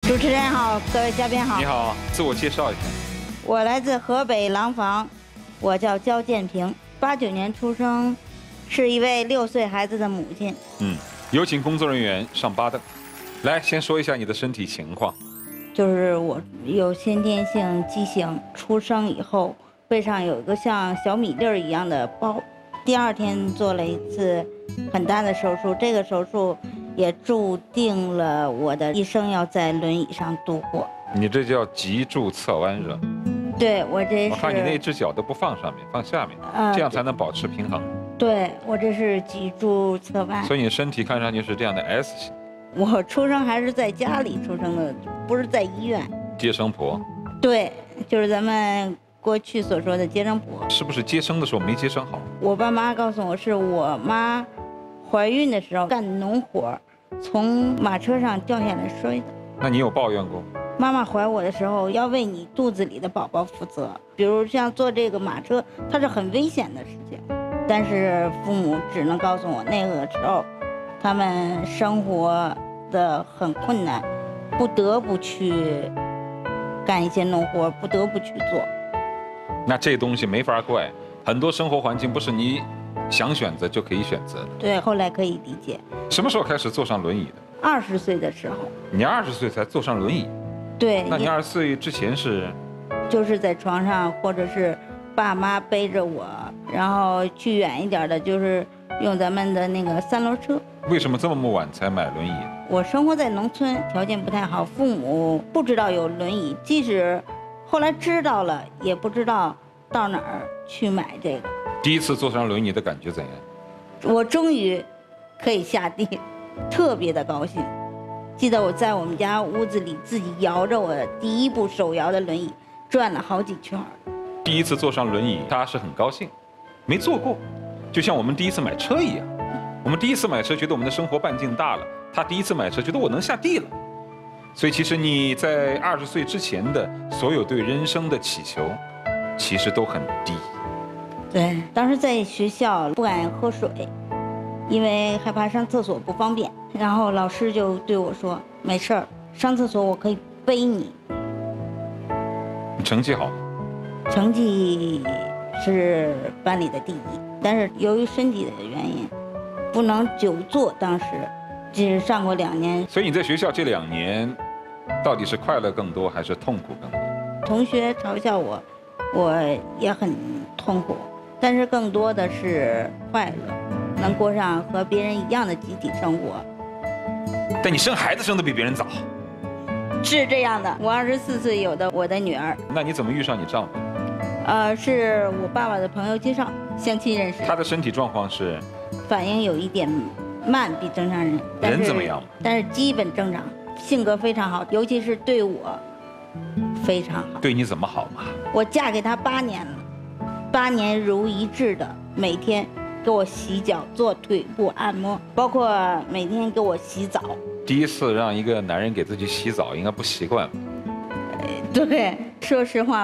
主持人好，各位嘉宾好。 你好，自我介绍一下。 我来自河北廊坊，我叫焦建平，89年出生，是一位6岁孩子的母亲。 有请工作人员上8凳。来，先说一下你的身体情况。 就是我有先天性畸形，出生以后背上有一个像小米粒儿一样的包。第2天做了一次很大的手术，这个手术也注定了我的一生要在轮椅上度过。 你这叫脊柱侧弯热。 对，我这是。 我看你那只脚都不放上面，放下面，这样才能保持平衡。 对，我这是脊柱侧弯。 所以你身体看上去是这样的 S 型。 我出生还是在家里出生的，不是在医院。 接生婆。 对，就是咱们过去所说的接生婆。 是不是接生的时候没接生好？ 我爸妈告诉我，是我妈怀孕的时候干农活，从马车上掉下来摔的。 那你有抱怨过？ 妈妈怀我的时候要为你肚子里的宝宝负责，比如像坐这个马车，它是很危险的事情。但是父母只能告诉我，那个时候他们生活的很困难，不得不去干一些农活，不得不去做。 那这东西没法怪，很多生活环境不是你想选择就可以选择的。 对，后来可以理解。 什么时候开始坐上轮椅的 ？20岁的时候。 你20岁才坐上轮椅？ 对。 那你20岁之前是？ 就是在床上，或者是爸妈背着我，然后去远一点的，就是用咱们的那个3轮车。 为什么这么晚才买轮椅？ 我生活在农村，条件不太好，父母不知道有轮椅，即使后来知道了，也不知道到哪儿去买这个。 第一次坐上轮椅的感觉怎样？ 我终于可以下地，特别的高兴。记得我在我们家屋子里自己摇着我第一部手摇的轮椅，转了好几圈。 第一次坐上轮椅，他是很高兴，没坐过，就像我们第一次买车一样。我们第一次买车觉得我们的生活半径大了，他第一次买车觉得我能下地了。所以其实你在20岁之前的所有对人生的祈求，其实都很低。 对，当时在学校不敢喝水，因为害怕上厕所不方便。然后老师就对我说：“没事儿，上厕所我可以背你。” 你成绩好吗？ 成绩是班里的第1，但是由于身体的原因，不能久坐。当时只上过2年。 所以你在学校这2年，到底是快乐更多还是痛苦更多？ 同学嘲笑我，我也很痛苦，但是更多的是快乐，能过上和别人一样的集体生活。 但你生孩子生得比别人早。 是这样的，我24岁有的我的女儿。 那你怎么遇上你丈夫？ 是我爸爸的朋友介绍，相亲认识。 他的身体状况是？ 反应有一点慢，比正常人。 人怎么样？ 但是基本正常，性格非常好，尤其是对我非常好。 对你怎么好嘛？ 我嫁给他8年了，8年如一日的每天给我洗脚、做腿部按摩，包括每天给我洗澡。 第一次让一个男人给自己洗澡，应该不习惯。 对，说实话，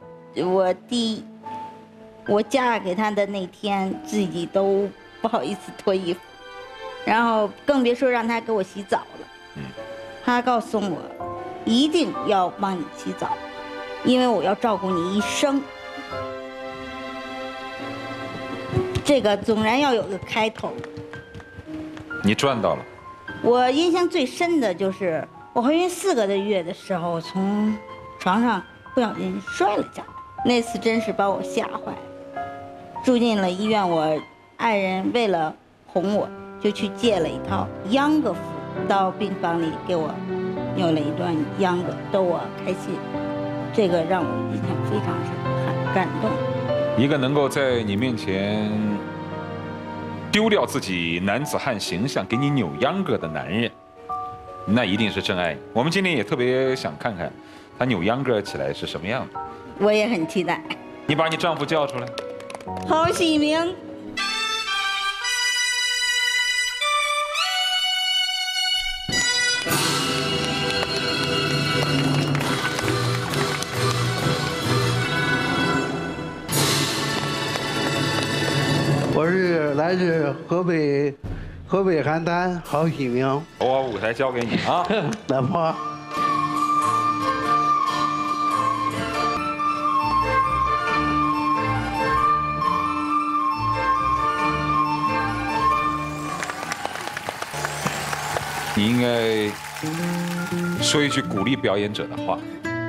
我嫁给他的那天，自己都不好意思脱衣服，然后更别说让他给我洗澡了。他告诉我，一定要帮你洗澡，因为我要照顾你一生。这个总然要有个开头。 你赚到了。 我印象最深的就是我怀孕4个月的时候，从床上不小心摔了下来，那次真是把我吓坏了。住进了医院，我爱人为了哄我，就去借了一套秧歌服，到病房里给我扭了一段秧歌，逗我开心。这个让我印象非常深，很感动。 一个能够在你面前丢掉自己男子汉形象，给你扭秧歌的男人，那一定是真爱你。我们今天也特别想看看他扭秧歌起来是什么样的。 我也很期待。 你把你丈夫叫出来。 郝喜明。 我是来自河北邯郸郝喜明。 我把舞台交给你啊！ 老婆， 你应该说一句鼓励表演者的话。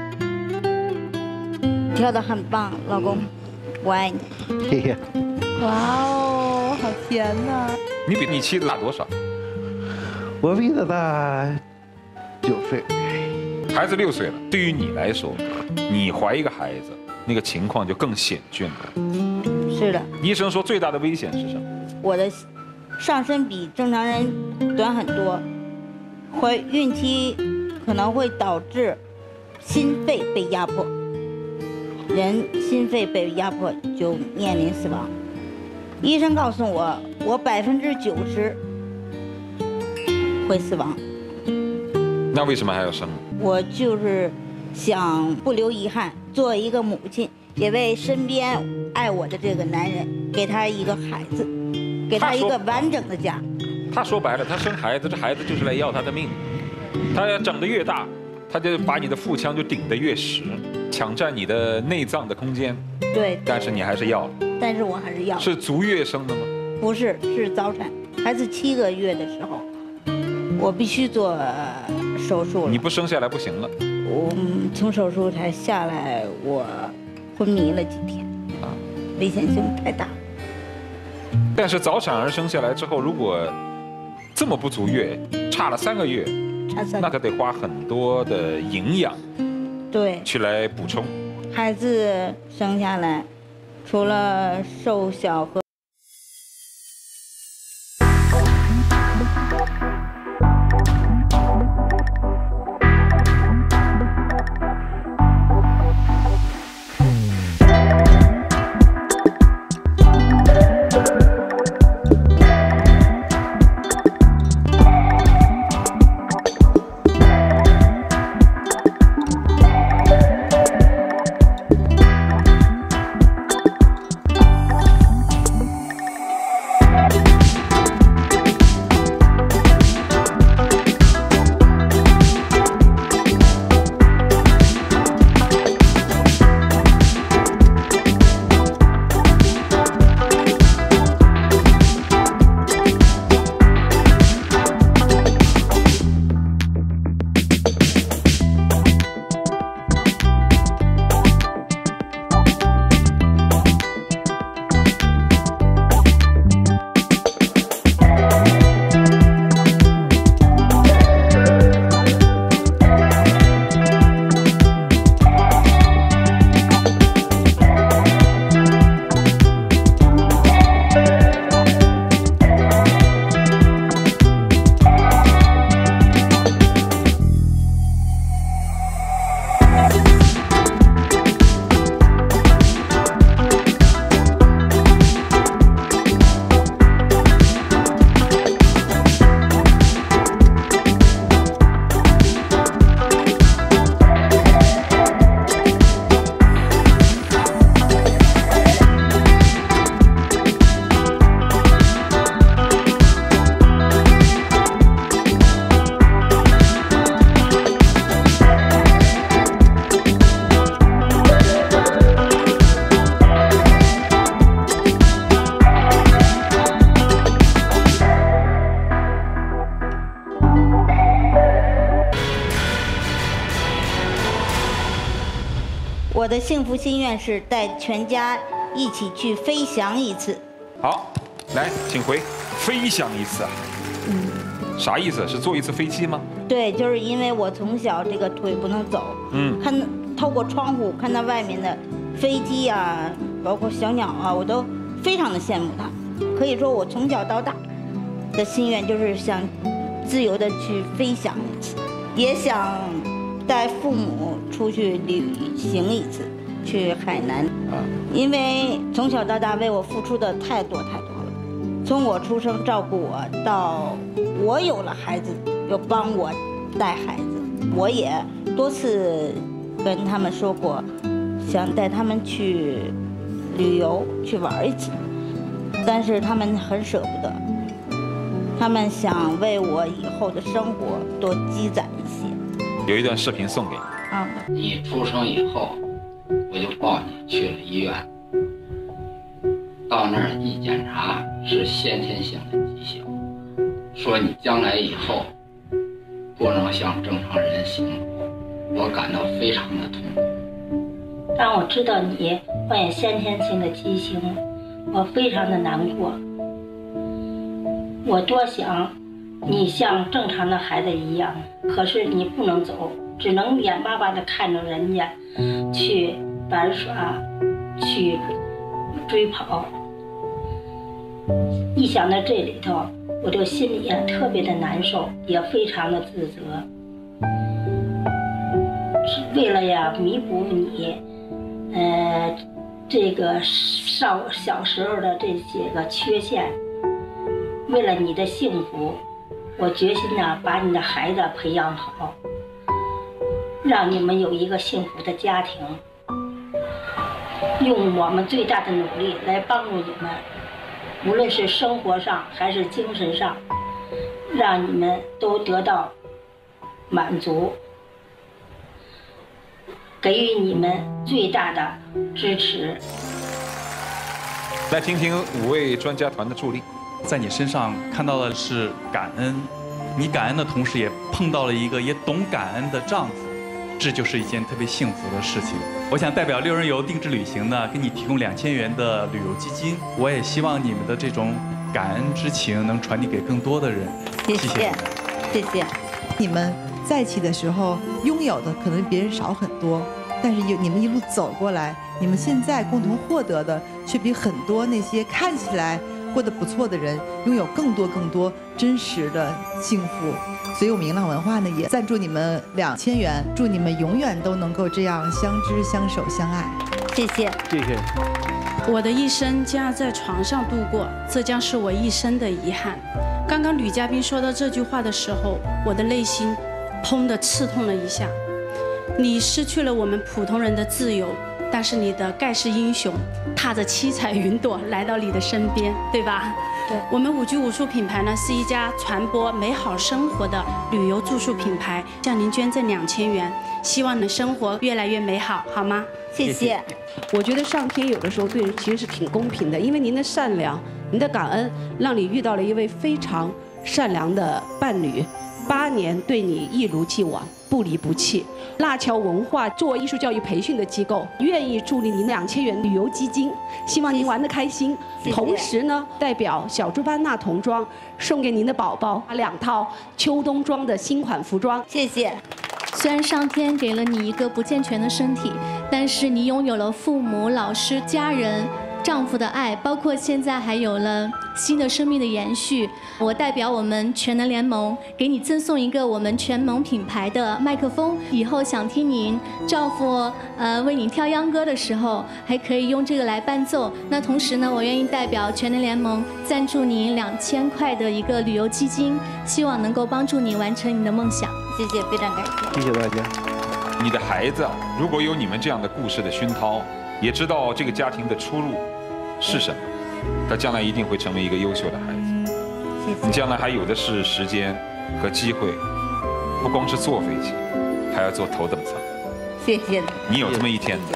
跳得很棒，老公，我爱你。 谢谢。 哇哦，好甜呐！ 你比你妻子大多少？ 我比他大9岁。 孩子6岁了，对于你来说，你怀一个孩子，那个情况就更险峻了。 是的， 医生说最大的危险是什么？ 我的上身比正常人短很多，怀孕期可能会导致心肺被压迫，人心肺被压迫就面临死亡。医生告诉我，我90%会死亡。 那为什么还要生？ 我就是想不留遗憾，做一个母亲，也为身边爱我的这个男人，给他一个孩子，给他一个完整的家。 他说白了，他生孩子，这孩子就是来要他的命。他要长得越大，他就把你的腹腔就顶得越实，抢占你的内脏的空间。 对， 但是你还是要了。 但是我还是要。 是足月生的吗？ 不是，是早产。孩子7个月的时候，我必须做手术了。 你不生下来不行了。 我从手术台下来，我昏迷了几天，危险性太大。 但是早产儿生下来之后，如果这么不足月，差了3个月，那他得花很多的营养， 对， 去来补充。 孩子生下来，除了瘦小和我的幸福心愿是带全家一起去飞翔一次。 好，来，请回。飞翔一次啊？啥意思？是坐一次飞机吗？ 对，就是因为我从小这个腿不能走，透过窗户看到外面的飞机啊，包括小鸟啊，我都非常的羡慕它。可以说我从小到大的心愿就是想自由的去飞翔一次，也想带父母出去旅行一次，去海南。因为从小到大为我付出的太多太多了，从我出生照顾我到我有了孩子，又帮我带孩子，我也多次跟他们说过，想带他们去旅游去玩一次，但是他们很舍不得，他们想为我以后的生活多积攒一些。 有一段视频送给你。 你出生以后，我就抱你去了医院，到那儿一检查是先天性的畸形，说你将来以后不能像正常人行路，我感到非常的痛苦。 当我知道你患有先天性的畸形，我非常的难过。我多想你像正常的孩子一样，可是你不能走，只能眼巴巴地看着人家去玩耍，去追跑。一想到这里头，我就心里也特别的难受，也非常的自责。为了呀弥补你，这个小时候的这些个缺陷，为了你的幸福，我决心呢把你的孩子培养好，让你们有一个幸福的家庭，用我们最大的努力来帮助你们，无论是生活上还是精神上，让你们都得到满足，给予你们最大的支持。 来听听5位专家团的助力。 在你身上看到的是感恩，你感恩的同时也碰到了一个也懂感恩的丈夫，这就是一件特别幸福的事情。我想代表6人游定制旅行呢，给你提供2000元的旅游基金。我也希望你们的这种感恩之情能传递给更多的人。 谢谢，谢谢。 你们在一起的时候拥有的可能比别人少很多，但是你们一路走过来，你们现在共同获得的却比很多那些看起来过得不错的人拥有更多真实的幸福。所以我们迎浪文化呢也赞助你们2000元，祝你们永远都能够这样相知相守相爱。 谢谢， 谢谢。 我的一生将要在床上度过，这将是我一生的遗憾。刚刚吕嘉宾说到这句话的时候，我的内心砰地刺痛了一下。你失去了我们普通人的自由，但是你的盖世英雄踏着七彩云朵来到你的身边，对吧？对。我们5居5宿品牌呢是一家传播美好生活的旅游住宿品牌，向您捐赠2000元，希望你的生活越来越美好，好吗？ 谢谢。 我觉得上天有的时候对人其实是挺公平的，因为您的善良、您的感恩，让你遇到了一位非常善良的伴侣，8年对你一如既往，不离不弃。辣桥文化作为艺术教育培训的机构，愿意助力您2000元旅游基金，希望您玩得开心。 谢谢。 同时呢，代表小猪班纳童装送给您的宝宝2套秋冬装的新款服装。 谢谢。 虽然上天给了你一个不健全的身体，但是你拥有了父母、老师、家人、丈夫的爱，包括现在还有了新的生命的延续。我代表我们全能联盟给你赠送一个我们全盟品牌的麦克风，以后想听您丈夫为你跳秧歌的时候，还可以用这个来伴奏。那同时呢，我愿意代表全能联盟赞助您2000块的一个旅游基金，希望能够帮助你完成你的梦想。 谢谢，非常感谢。 谢谢大家。 你的孩子如果有你们这样的故事的熏陶，也知道这个家庭的出路是什么，他将来一定会成为一个优秀的孩子。 谢谢。 你将来还有的是时间和机会，不光是坐飞机，还要坐头等舱。 谢谢。 你有这么一天的。